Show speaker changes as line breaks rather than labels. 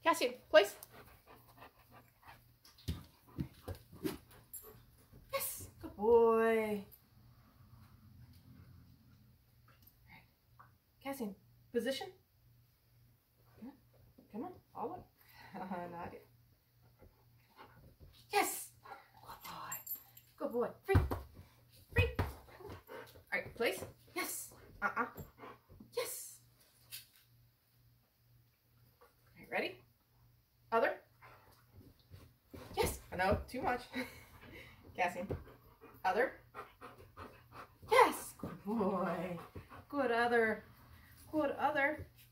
Cassian, place. Yes, good boy. Cassian, position. Come on, all the way. Not yet. Yes, good boy. Good boy. Free, free. All right, place. Yes. Yes. All right, ready? Other. Yes. No, too much. Cassian. Other. Yes. Good boy. Good other. Good other.